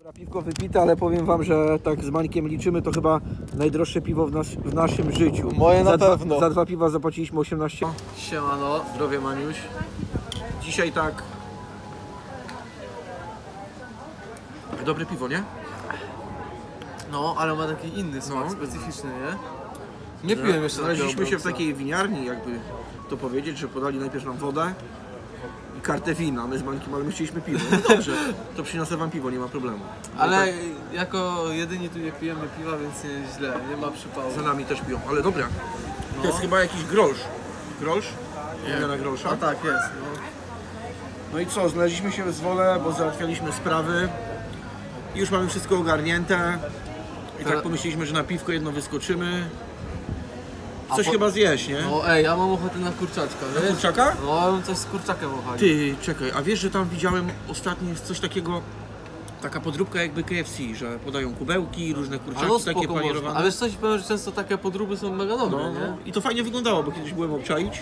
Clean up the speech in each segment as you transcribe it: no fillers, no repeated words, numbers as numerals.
Piwko wypite, ale powiem wam, że tak z Mańkiem liczymy, to chyba najdroższe piwo w naszym życiu. Moje na pewno. Za 2 piwa zapłaciliśmy 18. Siemano. Zdrowie, Maniuś. Dzisiaj tak... Dobre piwo, nie? No, ale ma taki inny smak, specyficzny, nie? Nie piłem jeszcze takiego Znaleźliśmy się w Bronxa. takiej winiarni, jakby to powiedzieć, że podali najpierw nam wodę i kartę wina. My z Mańkiem, ale my chcieliśmy piwo. No dobrze, to przyniosę wam piwo, nie ma problemu. Ale jako jedyni tu nie pijemy piwa, więc nie jest źle, nie ma przypału. Za nami też piją, ale dobra. No. To jest chyba jakiś grolsz. Grolsz? Odmiana grolsza. A tak, jest. No. No i co, znaleźliśmy się w Zwole, bo załatwialiśmy sprawy. I już mamy wszystko ogarnięte. I tak pomyśleliśmy, że na piwko jedno wyskoczymy. Coś chyba zjeść, nie? No ej, ja mam ochotę na kurczaczka, wiesz? Kurczaka? No, ja bym coś z kurczakiem ochotę. Ty, czekaj, a wiesz, że tam widziałem ostatnio jest coś takiego, taka podróbka jakby KFC, że podają kubełki, różne kurczaki takie panierowane. A wiesz coś, powiem, że często takie podróby są mega dobre, No, nie? no. I to fajnie wyglądało, bo kiedyś byłem obczaić.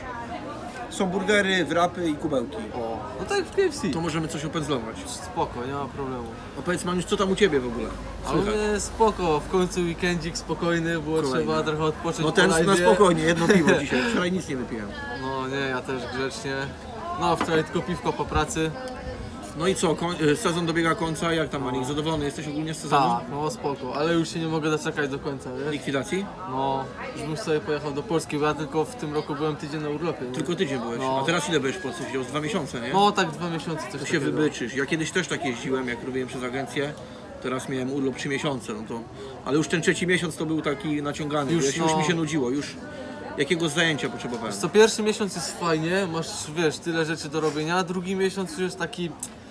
Są burgery, wrapy i kubełki. O, no tak jak w KFC. To możemy coś opędzlować. Spoko, nie ma problemu. Opowiedz, Maniusz, co tam u Ciebie w ogóle? Ale Słychać? mnie spoko, w końcu weekendzik spokojny, było Kolejny. trzeba trochę odpocząć No po ten na live'ie. spokojnie, jedno piwo dzisiaj. Wczoraj nic nie wypiłem. No nie, ja też grzecznie. No wczoraj tylko piwko po pracy. No i co, sezon dobiega końca, jak tam Manik? Zadowolony jesteś ogólnie z sezonu? Tak, no spoko, ale już się nie mogę doczekać do końca, wiesz? Likwidacji? No, już bym sobie pojechał do Polski, bo ja tylko w tym roku byłem tydzień na urlopie. Nie? Tylko tydzień byłeś. No. A teraz ile byłeś w Polsce? Wziął z 2 miesiące, nie? No tak 2 miesiące coś To się takiego. wybyczysz. Ja kiedyś też tak jeździłem, jak robiłem przez agencję. Teraz miałem urlop 3 miesiące, no to... Ale już ten trzeci miesiąc to był taki naciągany. Już no. mi się nudziło, już jakiegoś zajęcia potrzebowałem. Co pierwszy miesiąc jest fajnie, masz wiesz, tyle rzeczy do robienia, drugi miesiąc już jest taki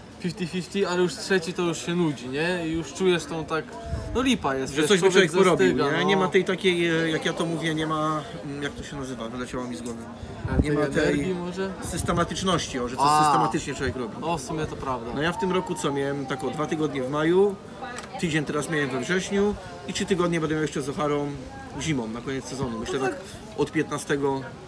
50-50, ale już trzeci to już się nudzi, nie? I już czujesz tą tak, no lipa jest, Że wiesz, coś by człowiek porobił, zastyga, nie? no. Nie ma tej takiej, jak ja to mówię, nie ma... Jak to się nazywa? Wyleciało mi z głowy. Nie ma energii tej może? systematyczności, że coś A. systematycznie człowiek robi. O, w sumie to prawda. No ja w tym roku co miałem? Tak o 2 tygodnie w maju, tydzień teraz miałem we wrześniu i 3 tygodnie będę miał jeszcze z Ocharą zimą na koniec sezonu. Myślę tak od 15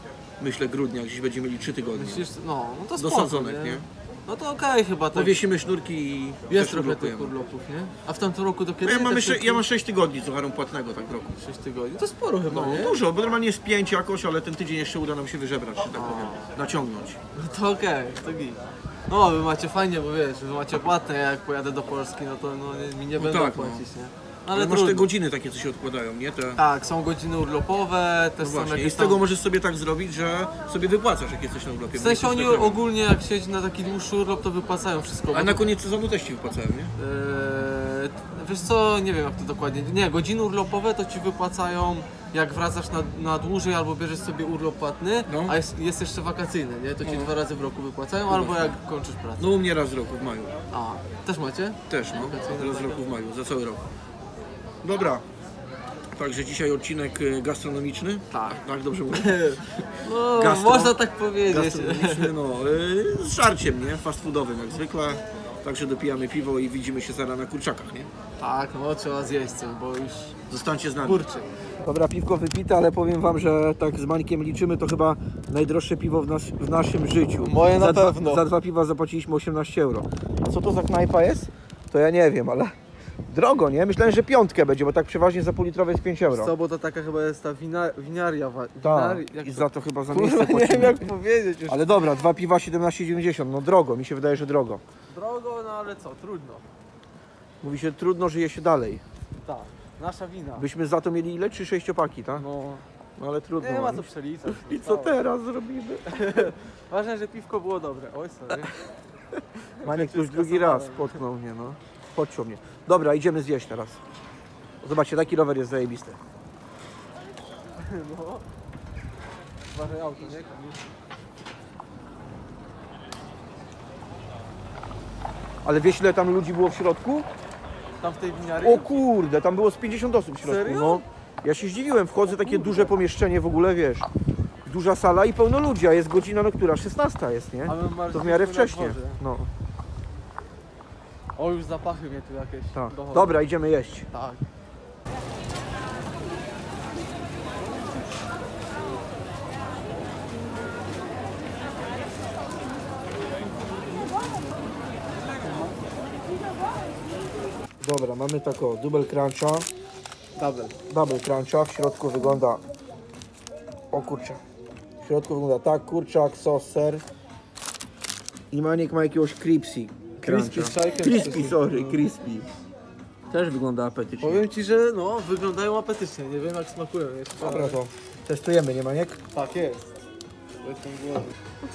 grudnia, gdzieś będziemy mieli 3 tygodnie. Myślisz, no to Do spoko, sadzonek, nie? No to okej chyba tak. Powiesimy sznurki i Jest też trochę tych urlopujemy. urlopów, nie? A w tamtym roku do kiedy? No te ja mam 6 tygodni z Ocharą płatnego tak w roku. 6 tygodni. To sporo chyba, No nie? dużo, bo normalnie jest 5 jakoś, ale ten tydzień jeszcze uda nam się wyżebrać, że tak powiem, naciągnąć. No to okej, to git. No wy macie fajnie, bo wiesz, wy macie płatne, jak pojadę do Polski, no to mi nie będą tak, no. płacić, nie? Ale masz trudno. te godziny takie, co się odkładają, nie? Te... Tak, są godziny urlopowe, też No są właśnie, i jakieś z tego tam... możesz sobie tak zrobić, że sobie wypłacasz, jak jesteś na urlopie. W sensie oni Będziesz ogólnie jak siedzi na taki dłuższy urlop, to wypłacają wszystko. A na koniec sezonu też ci wypłacają, nie? Wiesz co, nie wiem jak to dokładnie. Nie, godziny urlopowe to ci wypłacają jak wracasz na dłużej albo bierzesz sobie urlop płatny, No. a jest jeszcze wakacyjny, nie? To ci 2 razy w roku wypłacają, albo jak kończysz pracę. No u mnie raz w roku, w maju. A, też macie? Też, no. Wakacyjne, Raz w roku w maju, za cały rok. Dobra. Także dzisiaj odcinek gastronomiczny. Tak. Tak, dobrze mówię? No, Gastro. można tak powiedzieć. Gastronomiczny, no. Z żarciem, nie? Fast foodowym jak zwykle. Także dopijamy piwo i widzimy się zaraz na kurczakach, nie? Tak, no trzeba zjeść coś, bo już Zostańcie z nami. kurczy. Dobra, piwko wypite, ale powiem wam, że tak z Mańkiem liczymy, to chyba najdroższe piwo w naszym życiu. Moje na za pewno. Za 2 piwa zapłaciliśmy 18 euro. A co to za knajpa jest? To ja nie wiem, ale drogo, nie? Myślałem, że 5 będzie, bo tak przeważnie za półlitrowe jest 5 euro. Co, bo to taka chyba jest ta winiaria. Tak, Jak i to? za to chyba za Kurwa, miejsce nie wiem płacimy. jak powiedzieć już. Ale dobra, 2 piwa 17,90, no drogo, mi się wydaje, że drogo. Drogo, no ale co, trudno. Mówi się, trudno żyje się dalej. Tak, nasza wina. Byśmy za to mieli ile? 3 sześciopaki, tak? No, No ale trudno. nie ma co Maniuś. przeliczać. I co teraz zrobimy? Ważne, że piwko było dobre. Oj, sorry. Maniek już drugi raz potknął mnie, no. Podciął mnie. Dobra, idziemy zjeść teraz. Zobaczcie, taki rower jest zajebisty. No. Uważaj auto, nie? Kamil? Ale wiesz, ile tam ludzi było w środku? Tam w tej winiarii? O kurde, tam było z 50 osób w środku. Serio? No. Ja się zdziwiłem, wchodzę, takie duże pomieszczenie w ogóle, wiesz. Duża sala i pełno ludzi, a jest godzina, no która? 16 jest, nie? A my marzyliśmy To w miarę na wcześnie. dworze. No, O, już zapachy mnie tu jakieś tak. dochodzą. Dobra, idziemy jeść. Tak. Dobra, mamy taką double cruncha. Double cruncha. W środku wygląda... O kurczę. W środku wygląda tak, kurczak, sos, ser. I Maniek ma jakiegoś crispy. Crispy z czajkiem. Crispy, sorry, crispy. Też wygląda apetycznie. Powiem ci, że no, wyglądają apetycznie. Nie wiem jak smakują jeszcze. Dobra, to testujemy, nie Maniek? Tak jest. Jestem głodny.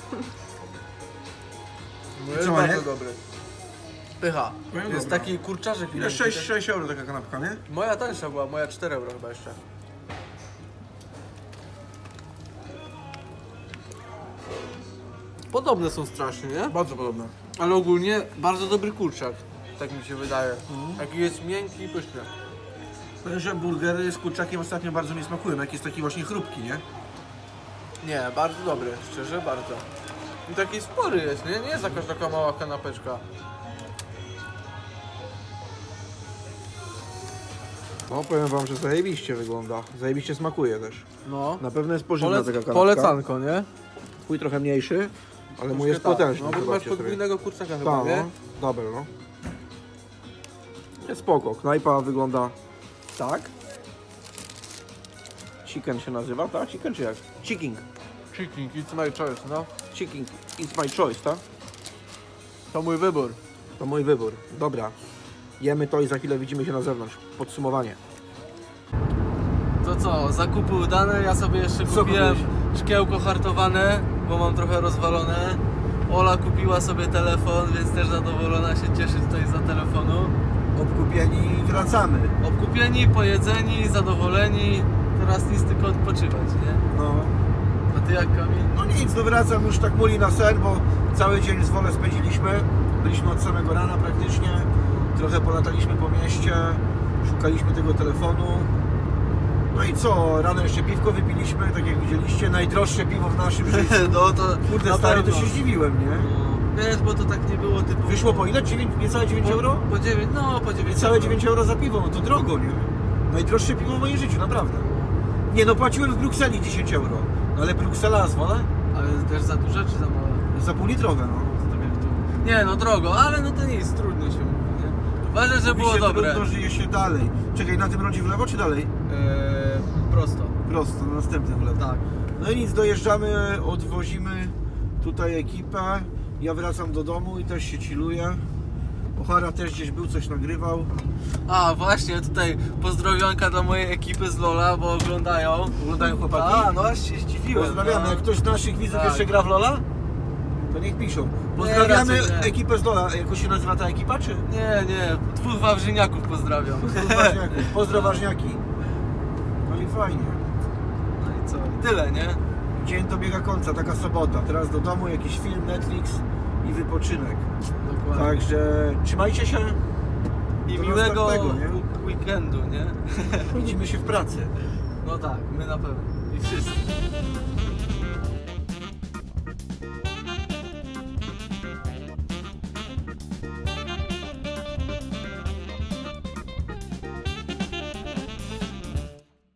No jest Co, bardzo nie? dobry. Pycha. No Jest dobra. taki kurczaczek. Ile? 6 euro taka kanapka, nie? Moja tańsza była, moja 4 euro chyba jeszcze. Podobne są strasznie, nie? Bardzo podobne. Ale ogólnie bardzo dobry kurczak. Tak mi się wydaje. Jaki jest miękki i pyszny. Powiem, że burgery z kurczakiem ostatnio bardzo mi smakują, jak jest taki właśnie chrupki, nie? Nie, bardzo dobry, szczerze bardzo. I taki spory jest, nie? Nie jest jakaś taka mała kanapeczka. No, powiem wam, że zajebiście wygląda. Zajebiście smakuje też. No. Na pewno jest pożywna taka kanapka. Polecanko, nie? Twój trochę mniejszy, ale mój jest Tak. potężny. No bo masz zobaczcie sobie. podwójnego kurczaka chyba, Tak, nie? no. Double, no. Jest spoko. Knajpa wygląda tak. Chicken się nazywa, tak? Chicken czy jak? Chicken. Chicken, it's my choice, no. Chicken, it's my choice, tak? To mój wybór. To mój wybór. Dobra. Jemy to i za chwilę widzimy się na zewnątrz. Podsumowanie. To co, zakupy udane, ja sobie jeszcze Co kupiłem kupiłeś? szkiełko hartowane, bo mam trochę rozwalone. Ola kupiła sobie telefon, więc też zadowolona się cieszy tutaj za telefonu. Obkupieni i wracamy. Obkupieni, pojedzeni, zadowoleni, teraz nic tylko odpoczywać, nie? No. A ty jak, Kamil? No nic, no wracam już tak muli na sen, bo cały dzień z wolę spędziliśmy. Byliśmy od samego rana praktycznie. Trochę polataliśmy po mieście, szukaliśmy tego telefonu. No i co, rano jeszcze piwko wypiliśmy, tak jak widzieliście, najdroższe piwo w naszym życiu. No to Kurde na stary, to pewno. się zdziwiłem, nie? No, wiesz, bo to tak nie było typu... Wyszło po ile? Niecałe 9 euro? Po 9, no po 9 Niecałe 9 euro za piwo, no to drogo, nie? Najdroższe piwo w moim życiu, naprawdę. Nie no, płaciłem w Brukseli 10 euro. No ale Bruksela zwolę? Ale też za duże czy za małe? Za półlitrowe, no. Tak jak tu. Nie no drogo, ale no to nic, trudno się mówi, nie? Ważne, że było Mi się dobre. trudno żyje się dalej. Czekaj, na tym rondzie w lewo czy dalej? Prosto. Prosto, na następnym w lewo. Tak. No i nic, dojeżdżamy, odwozimy tutaj ekipę. Ja wracam do domu i też się chilluję. Ochara też gdzieś był, coś nagrywał. A właśnie, tutaj pozdrowionka dla mojej ekipy z Lola, bo oglądają. Oglądają chłopaki? A, no aż się zdziwiłem. Pozdrawiamy. No. Jak ktoś z naszych widzów Tak. jeszcze gra w Lola, to niech piszą. Pozdrawiamy raczej nie. ekipę z Lola. Jak się nazywa ta ekipa, czy? Nie, dwóch wawrzyniaków pozdrawiam. Ważniaków. Pozdro ważniaki. No i fajnie. No i co? I tyle, nie? Dzień dobiega końca, taka sobota. Teraz do domu, jakiś film, Netflix i wypoczynek. Dokładnie. Także trzymajcie się. I do miłego następnego, nie? weekendu, nie? Widzimy się w pracy. No tak, my na pewno. I wszyscy.